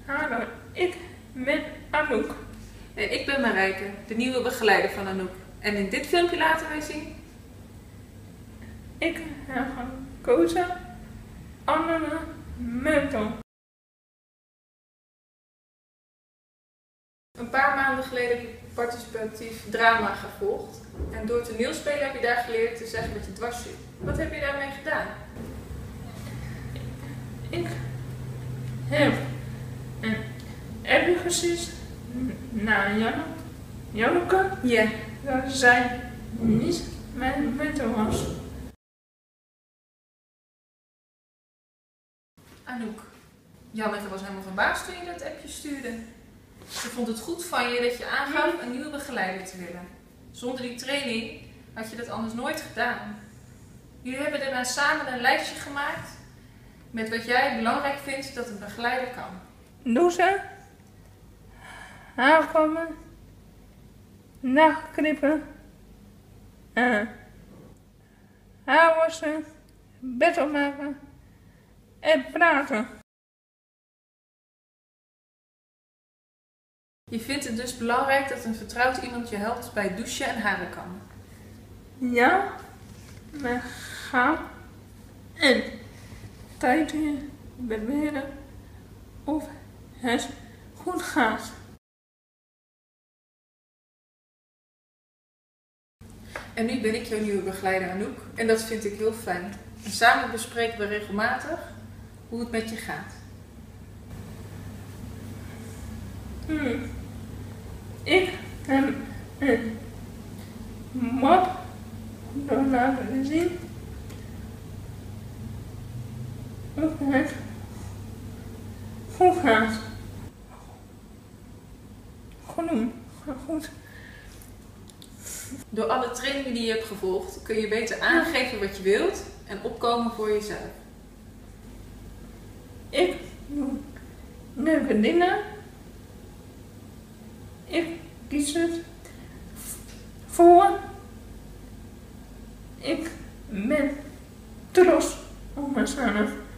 Hallo, ik ben Anouk. En ik ben Marijke, de nieuwe begeleider van Anouk. En in dit filmpje laten wij zien... Ik heb gekozen andere mentor. Een paar maanden geleden heb ik participatief drama gevolgd. En door toneelspelen heb je daar geleerd te zeggen wat je dwars zit. Wat heb je daarmee gedaan? Ik heb een appje gestuurd naar Janneke. Ja. Dat zij niet mijn mentor was. Anouk, Janneke was helemaal verbaasd toen je dat appje stuurde. Ze vond het goed van je dat je aangaf een nieuwe begeleider te willen. Zonder die training had je dat anders nooit gedaan. Jullie hebben daarna samen een lijstje gemaakt met wat jij belangrijk vindt dat een begeleider kan. Douchen, aankomen, nachtknippen, haar wassen, bed opmaken en praten. Je vindt het dus belangrijk dat een vertrouwd iemand je helpt bij douchen en haren kammen. Ja, we gaan en tijd in beweren of het goed gaat. En nu ben ik jouw nieuwe begeleider Anouk en dat vind ik heel fijn. En samen bespreken we regelmatig hoe het met je gaat. Ik heb een map door laten zien of het goed gaat. Goed. Door alle trainingen die je hebt gevolgd kun je beter aangeven wat je wilt en opkomen voor jezelf. Ik doe leuke dingen. Ik kies het voor. Ik ben trots op mezelf.